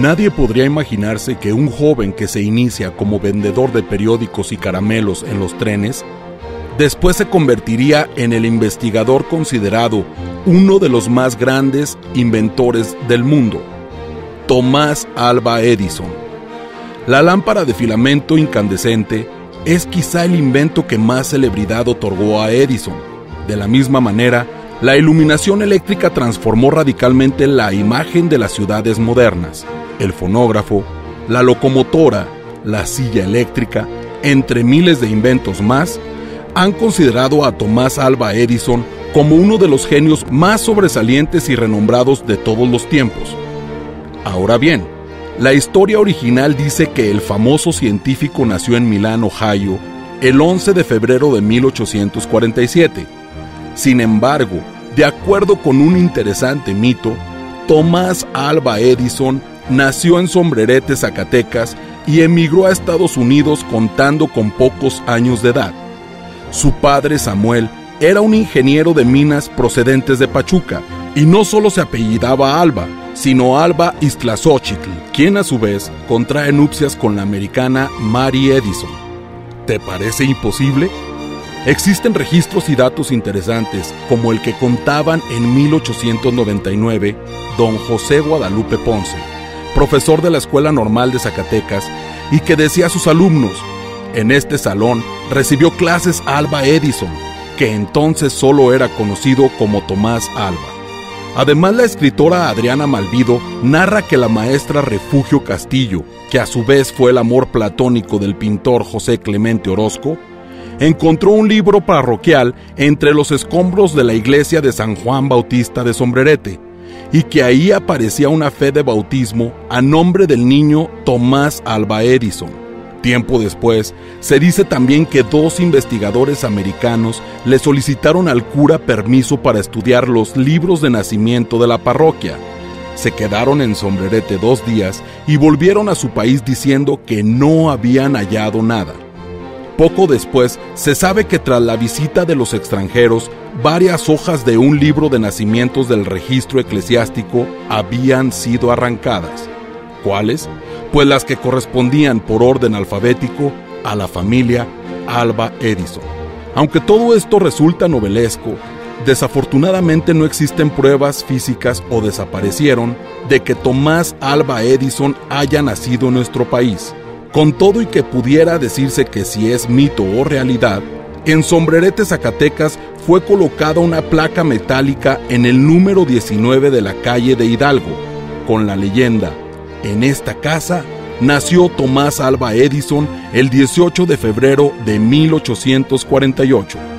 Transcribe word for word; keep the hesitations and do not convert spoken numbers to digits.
Nadie podría imaginarse que un joven que se inicia como vendedor de periódicos y caramelos en los trenes, después se convertiría en el investigador considerado uno de los más grandes inventores del mundo, Tomás Alva Edison. La lámpara de filamento incandescente es quizá el invento que más celebridad otorgó a Edison. De la misma manera, la iluminación eléctrica transformó radicalmente la imagen de las ciudades modernas. El fonógrafo, la locomotora, la silla eléctrica, entre miles de inventos más, han considerado a Tomás Alva Edison como uno de los genios más sobresalientes y renombrados de todos los tiempos. Ahora bien, la historia original dice que el famoso científico nació en Milán, Ohio, el once de febrero de mil ochocientos cuarenta y siete. Sin embargo, de acuerdo con un interesante mito, Tomás Alva Edison nació en Sombrerete, Zacatecas, y emigró a Estados Unidos contando con pocos años de edad. Su padre, Samuel, era un ingeniero de minas procedentes de Pachuca, y no solo se apellidaba Alva, sino Alva Iztlazochitl, quien a su vez contrae nupcias con la americana Mary Edison. ¿Te parece imposible? Existen registros y datos interesantes, como el que contaban en mil ochocientos noventa y nueve don José Guadalupe Ponce, profesor de la Escuela Normal de Zacatecas, y que decía a sus alumnos: en este salón recibió clases Alva Edison, que entonces solo era conocido como Tomás Alva. Además, la escritora Adriana Malvido narra que la maestra Refugio Castillo, que a su vez fue el amor platónico del pintor José Clemente Orozco, encontró un libro parroquial entre los escombros de la iglesia de San Juan Bautista de Sombrerete, y que ahí aparecía una fe de bautismo a nombre del niño Tomás Alva Edison. Tiempo después, se dice también que dos investigadores americanos le solicitaron al cura permiso para estudiar los libros de nacimiento de la parroquia. Se quedaron en Sombrerete dos días y volvieron a su país diciendo que no habían hallado nada. Poco después, se sabe que tras la visita de los extranjeros, varias hojas de un libro de nacimientos del registro eclesiástico habían sido arrancadas. ¿Cuáles? Pues las que correspondían por orden alfabético a la familia Alva Edison. Aunque todo esto resulta novelesco, desafortunadamente no existen pruebas físicas o desaparecieron de que Tomás Alva Edison haya nacido en nuestro país. Con todo y que pudiera decirse que si es mito o realidad, en Sombrerete, Zacatecas, fue colocada una placa metálica en el número diecinueve de la calle de Hidalgo, con la leyenda: en esta casa nació Tomás Alva Edison el dieciocho de febrero de mil ochocientos cuarenta y ocho.